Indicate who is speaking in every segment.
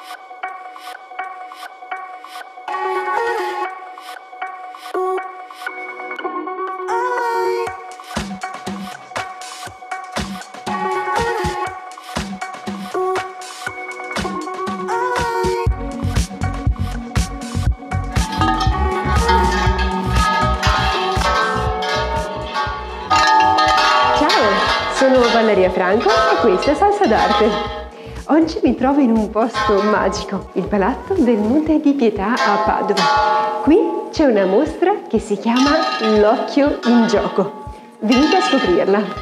Speaker 1: Sono Valeria Franco e questa è Salsa d'Arte. Oggi mi trovo in un posto magico, il Palazzo del Monte di Pietà a Padova. Qui c'è una mostra che si chiama L'Occhio in Gioco. Venite a scoprirla.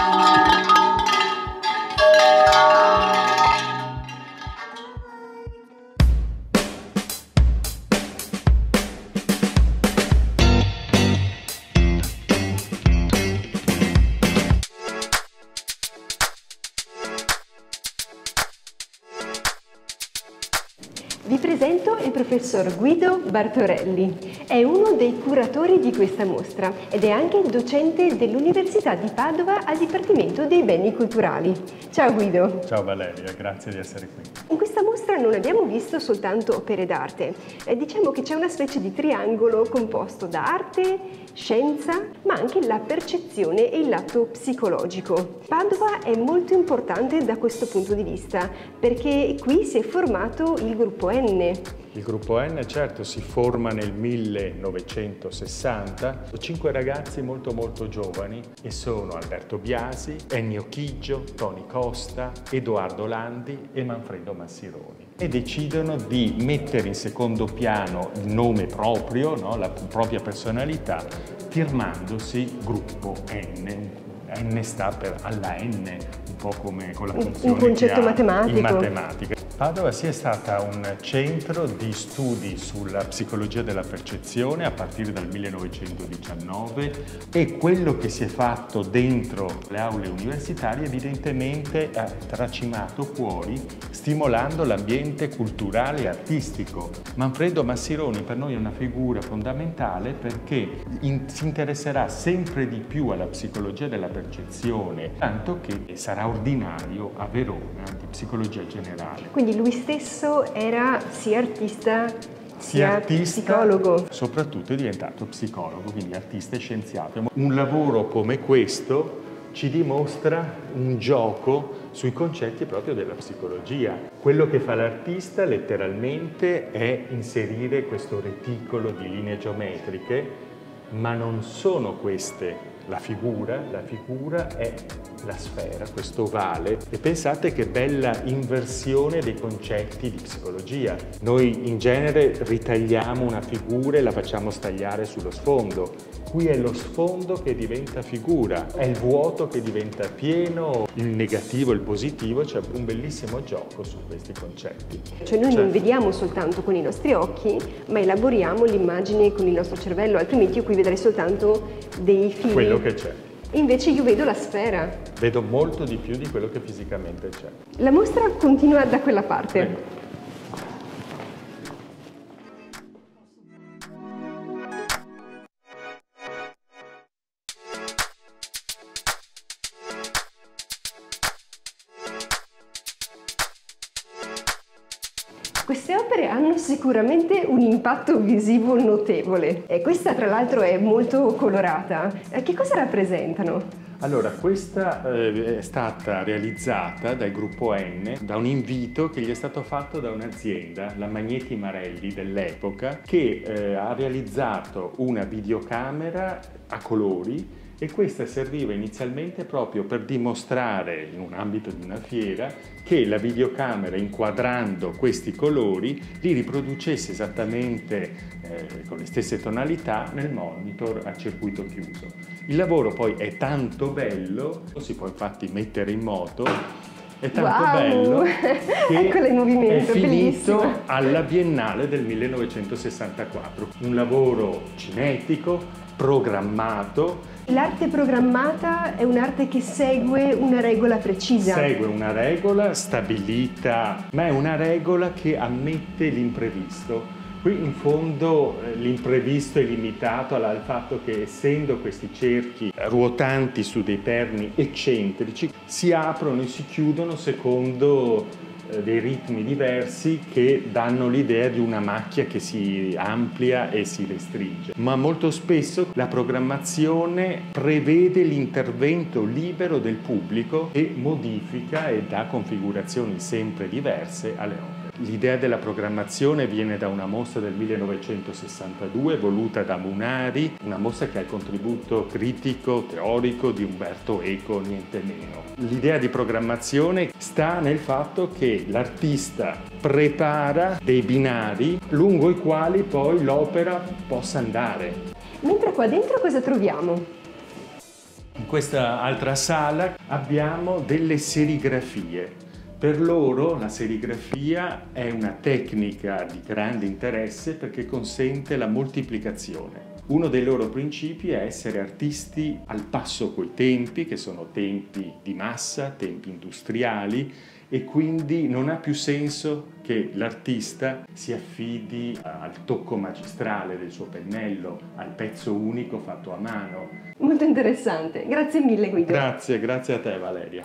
Speaker 1: Vi presento il professor Guido Bartorelli. È uno dei curatori di questa mostra ed è anche docente dell'Università di Padova al Dipartimento dei Beni Culturali. Ciao Guido.
Speaker 2: Ciao Valeria, grazie di essere qui.
Speaker 1: In questa mostra non abbiamo visto soltanto opere d'arte. Diciamo che c'è una specie di triangolo composto da arte, scienza, ma anche la percezione e il lato psicologico. Padova è molto importante da questo punto di vista perché qui si è formato il gruppo N.
Speaker 2: Il gruppo N, certo, si forma nel 1960, 5 ragazzi molto giovani e sono Alberto Biasi, Ennio Chiggio, Toni Costa, Edoardo Landi e Manfredo Massironi. E decidono di mettere in secondo piano il nome proprio, no? La propria personalità, firmandosi gruppo N. N sta per alla N, un po' come con la funzione
Speaker 1: un concetto matematico.
Speaker 2: In matematica. Padova è stata un centro di studi sulla psicologia della percezione a partire dal 1919 e quello che si è fatto dentro le aule universitarie evidentemente ha tracimato fuori, stimolando l'ambiente culturale e artistico. Manfredo Massironi per noi è una figura fondamentale perché si interesserà sempre di più alla psicologia della percezione, tanto che sarà ordinario a Verona di psicologia generale.
Speaker 1: Quindi lui stesso era sia artista sia psicologo.
Speaker 2: Soprattutto è diventato psicologo, quindi artista e scienziato. Un lavoro come questo ci dimostra un gioco sui concetti proprio della psicologia. Quello che fa l'artista letteralmente è inserire questo reticolo di linee geometriche, ma non sono queste la figura è la sfera, questo ovale. E pensate che bella inversione dei concetti di psicologia. Noi in genere ritagliamo una figura e la facciamo stagliare sullo sfondo. Qui è lo sfondo che diventa figura, è il vuoto che diventa pieno, il negativo e il positivo, c'è un bellissimo gioco su questi concetti.
Speaker 1: Cioè noi non vediamo soltanto con i nostri occhi, ma elaboriamo l'immagine con il nostro cervello, altrimenti io qui vedrei soltanto dei fili.
Speaker 2: Quello che c'è.
Speaker 1: Invece io vedo la sfera.
Speaker 2: Vedo molto di più di quello che fisicamente c'è.
Speaker 1: La mostra continua da quella parte. Queste opere hanno sicuramente un impatto visivo notevole e questa tra l'altro è molto colorata. Che cosa rappresentano?
Speaker 2: Allora, questa è stata realizzata dal gruppo N da un invito che gli è stato fatto da un'azienda, la Magneti Marelli dell'epoca, che ha realizzato una videocamera a colori e questa serviva inizialmente proprio per dimostrare, in un ambito di una fiera, che la videocamera, inquadrando questi colori, li riproducesse esattamente con le stesse tonalità nel monitor a circuito chiuso. Il lavoro poi è tanto bello, si può infatti mettere in moto, è tanto bello che è finito
Speaker 1: bellissimo.
Speaker 2: alla Biennale del 1964. Un lavoro cinetico, programmato.
Speaker 1: L'arte programmata è un'arte che segue una regola precisa.
Speaker 2: Segue una regola stabilita, ma è una regola che ammette l'imprevisto. Qui in fondo l'imprevisto è limitato al fatto che, essendo questi cerchi ruotanti su dei perni eccentrici, si aprono e si chiudono secondo dei ritmi diversi che danno l'idea di una macchia che si amplia e si restringe. Ma molto spesso la programmazione prevede l'intervento libero del pubblico e modifica e dà configurazioni sempre diverse alle opere. L'idea della programmazione viene da una mostra del 1962 voluta da Munari, una mostra che ha il contributo critico, teorico di Umberto Eco, niente meno. L'idea di programmazione sta nel fatto che l'artista prepara dei binari lungo i quali poi l'opera possa andare.
Speaker 1: Mentre qua dentro cosa troviamo?
Speaker 2: In questa altra sala abbiamo delle serigrafie. Per loro la serigrafia è una tecnica di grande interesse perché consente la moltiplicazione. Uno dei loro principi è essere artisti al passo coi tempi, che sono tempi di massa, tempi industriali, e quindi non ha più senso che l'artista si affidi al tocco magistrale del suo pennello, al pezzo unico fatto a mano.
Speaker 1: Molto interessante, grazie mille Guido.
Speaker 2: Grazie a te Valeria.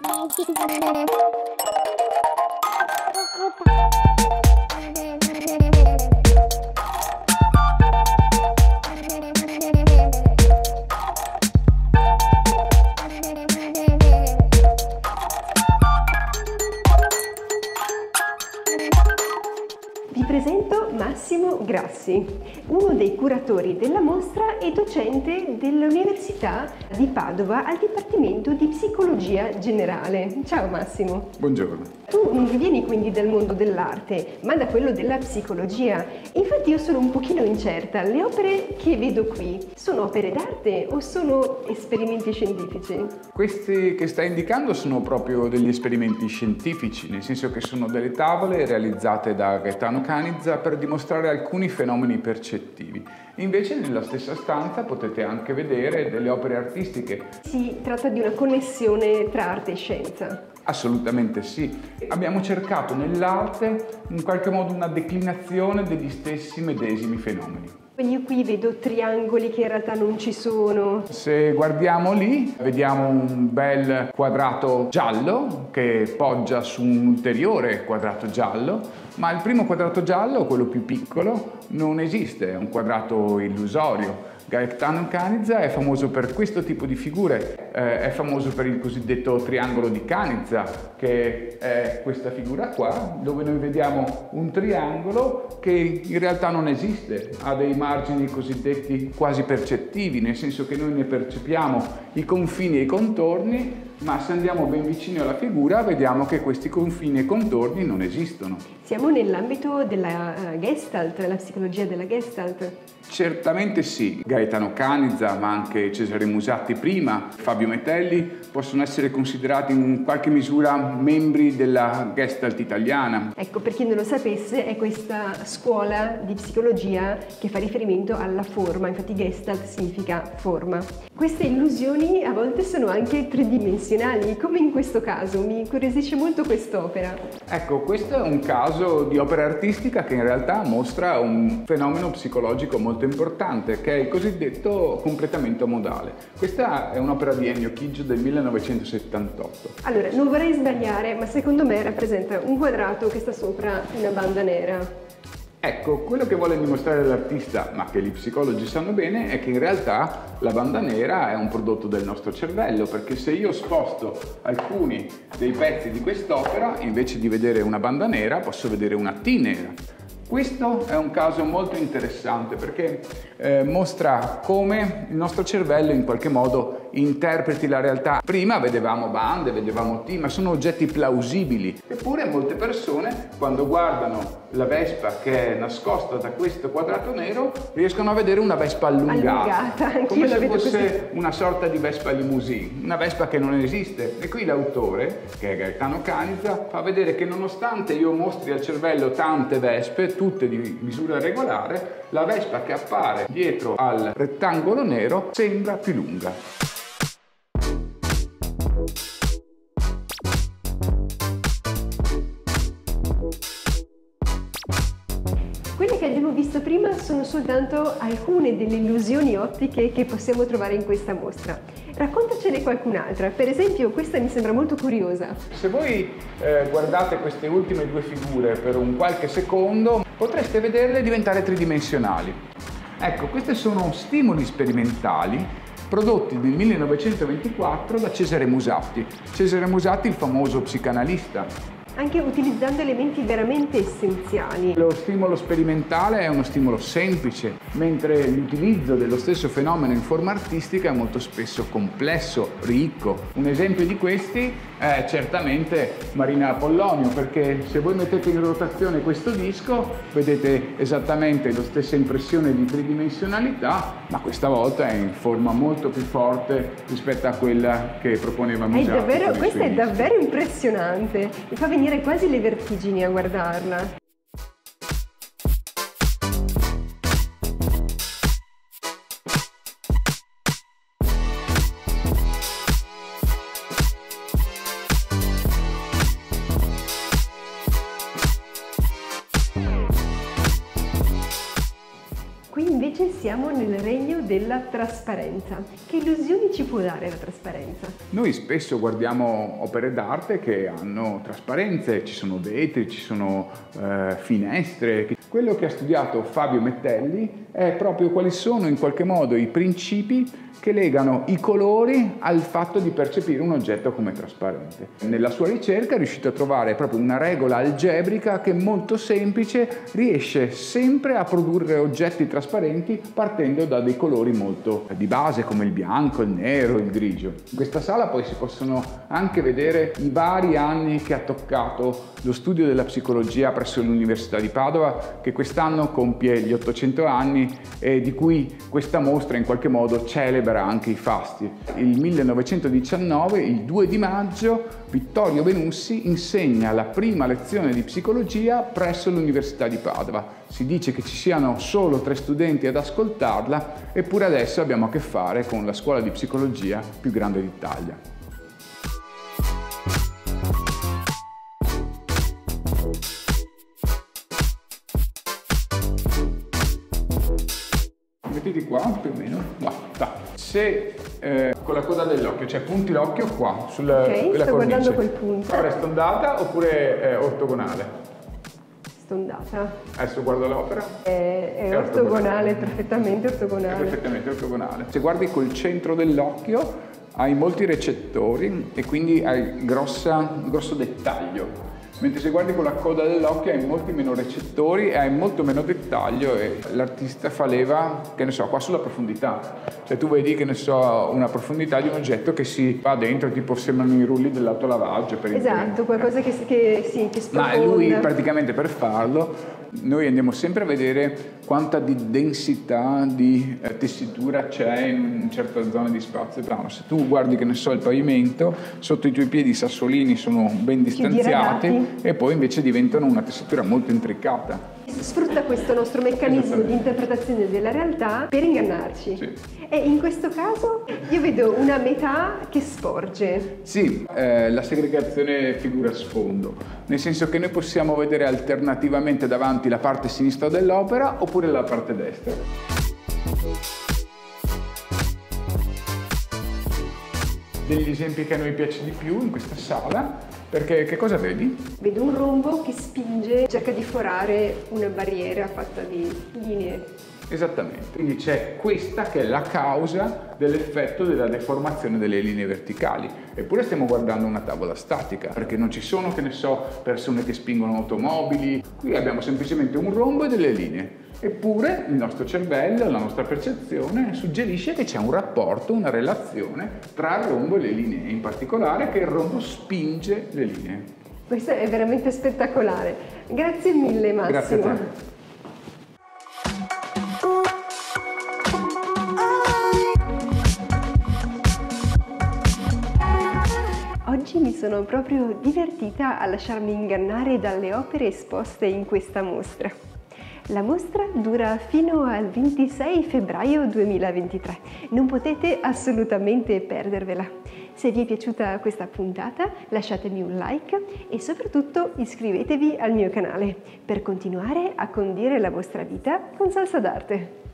Speaker 1: Vi presento Massimo Grassi, uno dei curatori della mostra e docente dell'Università di Padova al Dipartimento di Psicologia Generale. Ciao Massimo.
Speaker 3: Buongiorno.
Speaker 1: Tu non vieni quindi dal mondo dell'arte, ma da quello della psicologia. Infatti io sono un pochino incerta. Le opere che vedo qui sono opere d'arte o sono esperimenti scientifici?
Speaker 3: Questi che stai indicando sono proprio degli esperimenti scientifici, nel senso che sono delle tavole realizzate da Gaetano Canizza per dimostrare alcuni fenomeni percettivi. Invece nella stessa stanza potete anche vedere delle opere artistiche.
Speaker 1: Si tratta di una connessione tra arte e scienza.
Speaker 3: Assolutamente sì. Abbiamo cercato nell'arte in qualche modo una declinazione degli stessi medesimi fenomeni.
Speaker 1: Io qui vedo triangoli che in realtà non ci sono.
Speaker 3: Se guardiamo lì, vediamo un bel quadrato giallo che poggia su un ulteriore quadrato giallo, ma il primo quadrato giallo, quello più piccolo, non esiste, è un quadrato illusorio. Gaetano Canizza è famoso per questo tipo di figure, è famoso per il cosiddetto triangolo di Canizza, che è questa figura qua, dove noi vediamo un triangolo che in realtà non esiste, ha dei margini cosiddetti quasi percettivi, nel senso che noi ne percepiamo i confini e i contorni, ma se andiamo ben vicino alla figura vediamo che questi confini e contorni non esistono.
Speaker 1: Siamo nell'ambito della Gestalt, della psicologia della Gestalt.
Speaker 3: Certamente sì, Gaetano Canizza, ma anche Cesare Musatti prima, Fabio Metelli, possono essere considerati in qualche misura membri della Gestalt italiana.
Speaker 1: Ecco, per chi non lo sapesse, è questa scuola di psicologia che fa riferimento alla forma, infatti Gestalt significa forma. Queste illusioni a volte sono anche tridimensionali, come in questo caso, mi incuriosisce molto quest'opera.
Speaker 3: Ecco, questo è un caso di opera artistica che in realtà mostra un fenomeno psicologico molto importante, che è il cosiddetto completamento modale. Questa è un'opera di Ennio Chiggio del 1978.
Speaker 1: Allora, non vorrei sbagliare, ma secondo me rappresenta un quadrato che sta sopra una banda nera.
Speaker 3: Ecco, quello che vuole dimostrare l'artista, ma che gli psicologi sanno bene, è che in realtà la banda nera è un prodotto del nostro cervello, perché se io sposto alcuni dei pezzi di quest'opera, invece di vedere una banda nera, posso vedere una T nera. Questo è un caso molto interessante perché mostra come il nostro cervello in qualche modo interpreti la realtà. Prima vedevamo bande, vedevamo T, ma sono oggetti plausibili. Eppure molte persone, quando guardano la Vespa che è nascosta da questo quadrato nero, riescono a vedere una Vespa allungata come se fosse una sorta di Vespa limousine, una Vespa che non esiste. E qui l'autore, che è Gaetano Canizza, fa vedere che nonostante io mostri al cervello tante Vespe, tutte di misura regolare, la Vespa che appare dietro al rettangolo nero sembra più lunga.
Speaker 1: Quelle che abbiamo visto prima sono soltanto alcune delle illusioni ottiche che possiamo trovare in questa mostra. Raccontacene qualcun'altra, per esempio questa mi sembra molto curiosa.
Speaker 3: Se voi guardate queste ultime due figure per un qualche secondo, potreste vederle diventare tridimensionali. Ecco, questi sono stimoli sperimentali prodotti nel 1924 da Cesare Musatti. Cesare Musatti, il famoso psicanalista.
Speaker 1: Anche utilizzando elementi veramente essenziali.
Speaker 3: Lo stimolo sperimentale è uno stimolo semplice, mentre l'utilizzo dello stesso fenomeno in forma artistica è molto spesso complesso, ricco. Un esempio di questi è certamente Marina Apollonio, perché se voi mettete in rotazione questo disco vedete esattamente la stessa impressione di tridimensionalità, ma questa volta è in forma molto più forte rispetto a quella che proponeva Musatti.
Speaker 1: Questa è davvero impressionante, mi fa venire quasi le vertigini a guardarla. Qui invece siamo nel regno della trasparenza. Che illusioni ci può dare la trasparenza?
Speaker 3: Noi spesso guardiamo opere d'arte che hanno trasparenze, ci sono vetri, ci sono finestre. Quello che ha studiato Fabio Mettelli è proprio quali sono in qualche modo i principi che legano i colori al fatto di percepire un oggetto come trasparente. Nella sua ricerca è riuscito a trovare proprio una regola algebrica che molto semplice riesce sempre a produrre oggetti trasparenti partendo da dei colori molto di base come il bianco, il nero, il grigio. In questa sala poi si possono anche vedere i vari anni che ha toccato lo studio della psicologia presso l'Università di Padova, che quest'anno compie gli 800 anni e di cui questa mostra in qualche modo celebra anche i fasti. Il 1919, il 2 di maggio, Vittorio Benussi insegna la prima lezione di psicologia presso l'Università di Padova. Si dice che ci siano solo 3 studenti ad ascoltarla, eppure adesso abbiamo a che fare con la scuola di psicologia più grande d'Italia. Mettiti qua più o meno, guarda. Se con la coda dell'occhio, cioè punti l'occhio qua sulla
Speaker 1: cornice. Sto guardando quel punto.
Speaker 3: Ora è stondata oppure ortogonale?
Speaker 1: Stondata.
Speaker 3: Adesso guardo l'opera.
Speaker 1: È ortogonale, perfettamente ortogonale.
Speaker 3: È perfettamente ortogonale. Se guardi col centro dell'occhio hai molti recettori e quindi hai grosso dettaglio. Mentre se guardi con la coda dell'occhio hai molti meno recettori e hai molto meno dettaglio e l'artista fa leva, che ne so, qua sulla profondità. Cioè tu vedi, che ne so, una profondità di un oggetto che si va dentro, tipo sembrano i rulli dell'autolavaggio.
Speaker 1: Esatto, qualcosa che sprofonda.
Speaker 3: Ma lui praticamente per farlo, noi andiamo sempre a vedere quanta di densità di tessitura c'è in una certa zona di spazio. Se tu guardi, che ne so, il pavimento, sotto i tuoi piedi i sassolini sono ben distanziati e poi invece diventano una tessitura molto intricata.
Speaker 1: Sfrutta questo nostro meccanismo di interpretazione della realtà per ingannarci.
Speaker 3: Sì.
Speaker 1: E in questo caso io vedo una metà che sporge.
Speaker 3: Sì, la segregazione figura-sfondo, nel senso che noi possiamo vedere alternativamente davanti la parte sinistra dell'opera oppure la parte destra. Degli esempi che a noi piace di più in questa sala, perché che cosa vedi?
Speaker 1: Vedo un rombo che spinge, cerca di forare una barriera fatta di linee.
Speaker 3: Esattamente, quindi c'è questa che è la causa dell'effetto della deformazione delle linee verticali. Eppure stiamo guardando una tavola statica, perché non ci sono, che ne so, persone che spingono automobili. Qui abbiamo semplicemente un rombo e delle linee. Eppure il nostro cervello, la nostra percezione suggerisce che c'è un rapporto, una relazione tra il rombo e le linee, in particolare che il rombo spinge le linee.
Speaker 1: Questo è veramente spettacolare. Grazie mille, Massimo.
Speaker 3: Grazie a te.
Speaker 1: Oggi mi sono proprio divertita a lasciarmi ingannare dalle opere esposte in questa mostra. La mostra dura fino al 26 febbraio 2023, non potete assolutamente perdervela. Se vi è piaciuta questa puntata lasciatemi un like e soprattutto iscrivetevi al mio canale per continuare a condire la vostra vita con salsa d'arte.